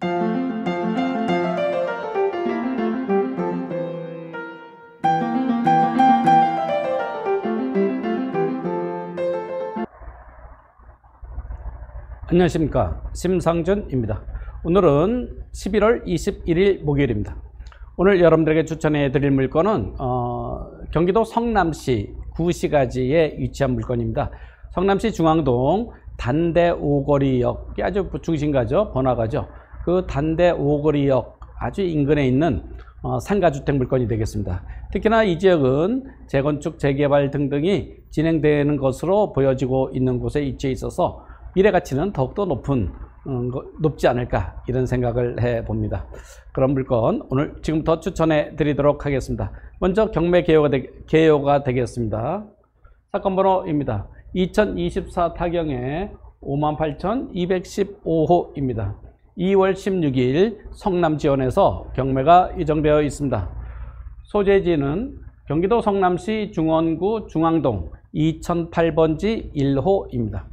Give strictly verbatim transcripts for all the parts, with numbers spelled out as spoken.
안녕하십니까, 심상준입니다. 오늘은 십일월 이십일일 목요일입니다. 오늘 여러분들에게 추천해 드릴 물건은 어, 경기도 성남시 구시가지에 위치한 물건입니다. 성남시 중앙동 단대 오거리역이 아주 중심가죠, 번화가죠. 그 단대 오거리역 아주 인근에 있는 어, 상가주택 물건이 되겠습니다. 특히나 이 지역은 재건축, 재개발 등등이 진행되는 것으로 보여지고 있는 곳에 위치해 있어서 미래 가치는 더욱더 높은, 음, 높지 않을까, 이런 생각을 해 봅니다. 그런 물건 오늘 지금부터 추천해 드리도록 하겠습니다. 먼저 경매 개요가, 되, 개요가 되겠습니다. 사건 번호입니다. 이천이십사 타경에 오만 팔천이백십오 호입니다. 이월 십육일 성남지원에서 경매가 예정되어 있습니다. 소재지는 경기도 성남시 중원구 중앙동 이천팔 번지 일 호입니다.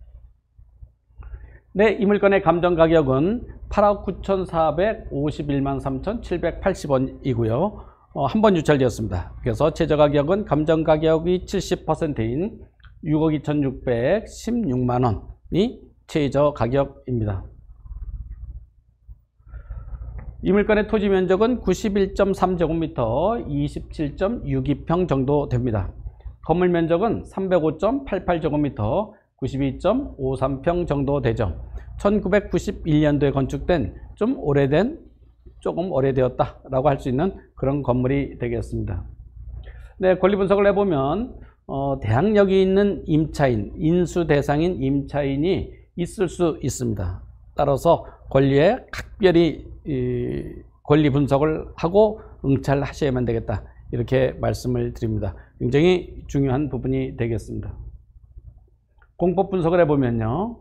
네, 이 물건의 감정 가격은 팔억 구천사백오십일만 삼천칠백팔십 원이고요. 어, 한 번 유찰되었습니다. 그래서 최저 가격은 감정 가격이 칠십 퍼센트인 육억 이천육백십육만 원이 최저 가격입니다. 이 물건의 토지 면적은 구십일 점 삼 제곱미터, 이십칠 점 육이 평 정도 됩니다. 건물 면적은 삼백오 점 팔팔 제곱미터, 구십이 점 오삼 평 정도 되죠. 천구백구십일 년도에 건축된 좀 오래된, 조금 오래되었다 라고 할 수 있는 그런 건물이 되겠습니다. 네, 권리 분석을 해보면 어, 대항력이 있는 임차인, 인수 대상인 임차인이 있을 수 있습니다. 따라서 권리에 각별히 이, 권리 분석을 하고 응찰하셔야만 되겠다, 이렇게 말씀을 드립니다. 굉장히 중요한 부분이 되겠습니다. 공법 분석을 해보면요,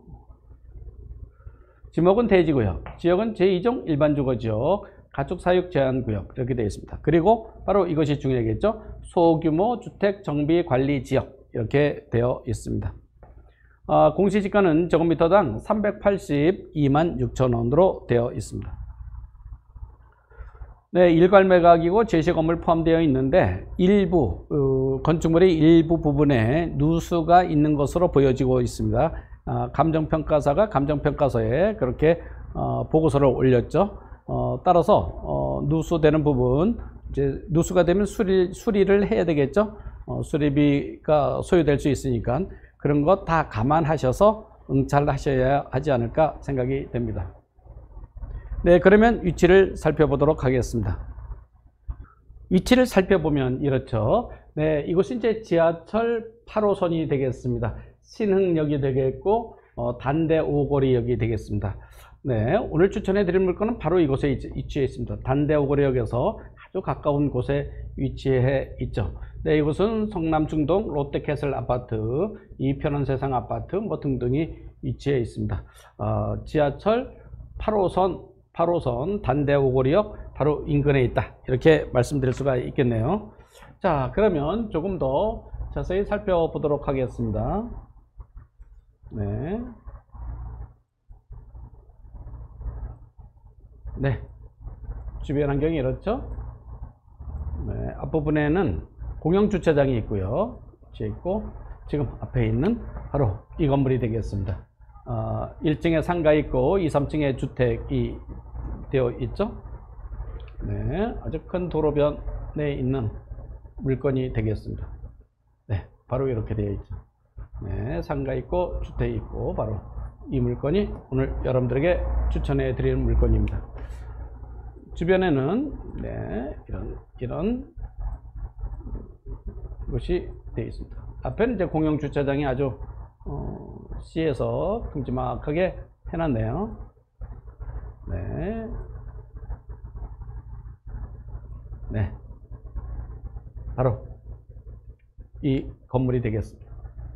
지목은 대지구역, 지역은 제이 종 일반주거지역, 가축사육 제한구역, 이렇게 되어 있습니다. 그리고 바로 이것이 중요하겠죠. 소규모 주택정비관리지역, 이렇게 되어 있습니다. 어, 공시지가는 제곱미터당 삼백팔십이만 육천 원으로 되어 있습니다. 네, 일괄 매각이고 제시 건물 포함되어 있는데 일부 어, 건축물의 일부 부분에 누수가 있는 것으로 보여지고 있습니다. 어, 감정평가사가 감정평가서에 그렇게 어, 보고서를 올렸죠. 어, 따라서 어, 누수되는 부분, 이제 누수가 되면 수리, 수리를 해야 되겠죠. 어, 수리비가 소요될 수 있으니까 그런 것 다 감안하셔서 응찰하셔야 하지 않을까 생각이 됩니다. 네, 그러면 위치를 살펴보도록 하겠습니다. 위치를 살펴보면 이렇죠. 네, 이곳은 이제 지하철 팔 호선이 되겠습니다. 신흥역이 되겠고, 어, 단대 오거리역이 되겠습니다. 네, 오늘 추천해 드릴 물건은 바로 이곳에 위치해 있습니다. 단대 오거리역에서 아주 가까운 곳에 위치해 있죠. 네, 이곳은 성남중동 롯데캐슬 아파트, 이편원세상 아파트 뭐 등등이 위치해 있습니다. 어, 지하철 팔 호선 팔 호선 단대 오거리역 바로 인근에 있다, 이렇게 말씀드릴 수가 있겠네요. 자, 그러면 조금 더 자세히 살펴보도록 하겠습니다. 네. 네. 주변 환경이 이렇죠. 네, 앞부분에는 공영주차장이 있고요. 있고, 지금 앞에 있는 바로 이 건물이 되겠습니다. 어, 일 층에 상가 있고 이, 삼 층에 주택이 되어 있죠. 네, 아주 큰 도로변에 있는 물건이 되겠습니다. 네, 바로 이렇게 되어 있죠. 네, 상가 있고 주택이 있고 바로 이 물건이 오늘 여러분들에게 추천해 드리는 물건입니다. 주변에는 네, 이런 이런 것이 되어 있습니다. 앞에는 이제 공영 주차장이 아주 어, 시에서 큼지막하게 해놨네요. 네. 네. 바로 이 건물이 되겠습니다.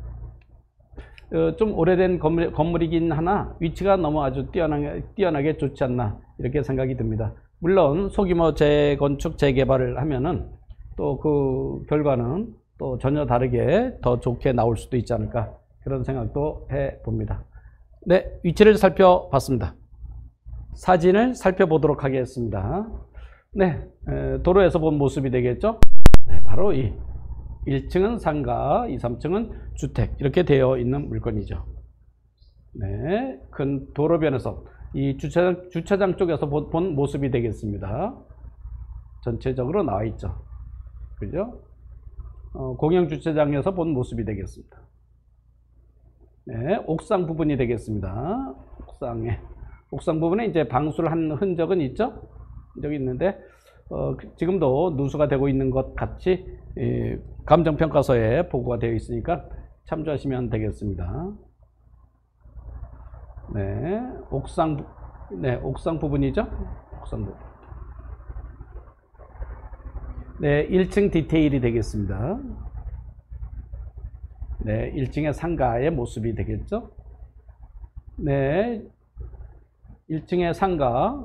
어, 좀 오래된 건물, 건물이긴 하나 위치가 너무 아주 뛰어나게, 뛰어나게 좋지 않나, 이렇게 생각이 듭니다. 물론 소규모 재건축, 재개발을 하면은 또 그 결과는 또 전혀 다르게 더 좋게 나올 수도 있지 않을까, 그런 생각도 해 봅니다. 네, 위치를 살펴봤습니다. 사진을 살펴보도록 하겠습니다. 네, 에, 도로에서 본 모습이 되겠죠? 네, 바로 이 일 층은 상가, 이, 삼 층은 주택 이렇게 되어 있는 물건이죠. 네, 큰 도로변에서 이 주차장, 주차장 쪽에서 본, 본 모습이 되겠습니다. 전체적으로 나와 있죠. 그죠? 어, 공영 주차장에서 본 모습이 되겠습니다. 네, 옥상 부분이 되겠습니다. 옥상에 옥상 부분에 이제 방수를 한 흔적은 있죠. 흔적이 있는데 어, 지금도 누수가 되고 있는 것 같이 예, 감정평가서에 보고가 되어 있으니까 참조하시면 되겠습니다. 네, 옥상 네, 옥상 부분이죠. 옥상 부분. 네, 일 층 디테일이 되겠습니다. 네, 일 층의 상가의 모습이 되겠죠. 네, 일 층의 상가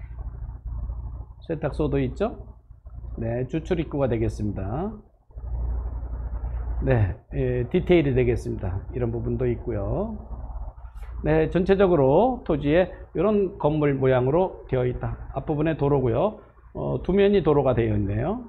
세탁소도 있죠. 네, 주출 입구가 되겠습니다. 네, 예, 디테일이 되겠습니다. 이런 부분도 있고요. 네, 전체적으로 토지에 이런 건물 모양으로 되어 있다. 앞부분에 도로고요. 어, 두 면이 도로가 되어 있네요.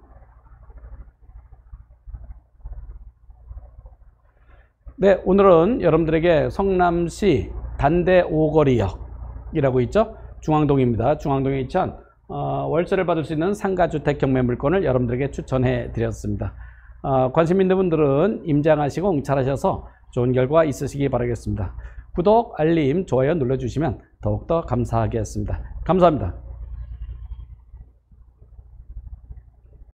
네, 오늘은 여러분들에게 성남시 단대 오거리역이라고 있죠. 중앙동입니다. 중앙동에 위치한 어, 월세를 받을 수 있는 상가주택 경매 물건을 여러분들에게 추천해 드렸습니다. 어, 관심 있는 분들은 임장하시고 응찰하셔서 좋은 결과 있으시기 바라겠습니다. 구독, 알림, 좋아요 눌러주시면 더욱더 감사하겠습니다. 감사합니다.